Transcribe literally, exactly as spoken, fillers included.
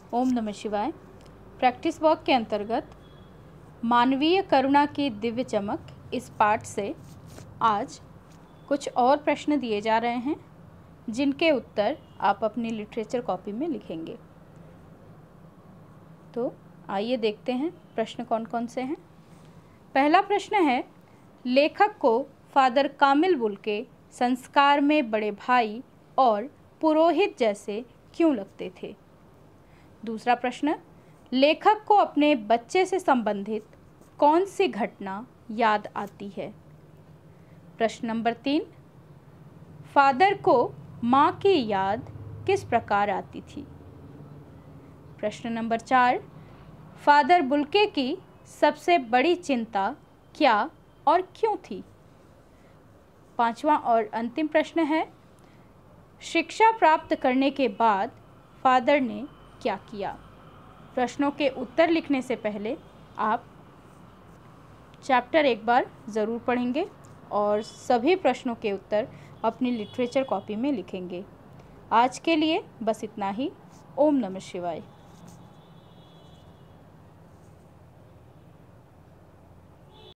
ओम नमः शिवाय। Practice work के अंतर्गत मानवीय करुणा की दिव्य चमक इस पाठ से आज कुछ और प्रश्न दिए जा रहे हैं जिनके उत्तर आप अपनी लिटरेचर कॉपी में लिखेंगे। तो आइए देखते हैं प्रश्न कौन कौन से हैं। पहला प्रश्न है, लेखक को फादर कामिल बुल्के संस्कार में बड़े भाई और पुरोहित जैसे क्यों लगते थे। दूसरा प्रश्न, लेखक को अपने बच्चे से संबंधित कौन सी घटना याद आती है। प्रश्न नंबर तीन, फादर को माँ की याद किस प्रकार आती थी। प्रश्न नंबर चार, फादर बुल्के की सबसे बड़ी चिंता क्या और क्यों थी। पांचवा और अंतिम प्रश्न है, शिक्षा प्राप्त करने के बाद फादर ने क्या किया। प्रश्नों के उत्तर लिखने से पहले आप चैप्टर एक बार ज़रूर पढ़ेंगे और सभी प्रश्नों के उत्तर अपनी लिटरेचर कॉपी में लिखेंगे। आज के लिए बस इतना ही। ओम नमः शिवाय।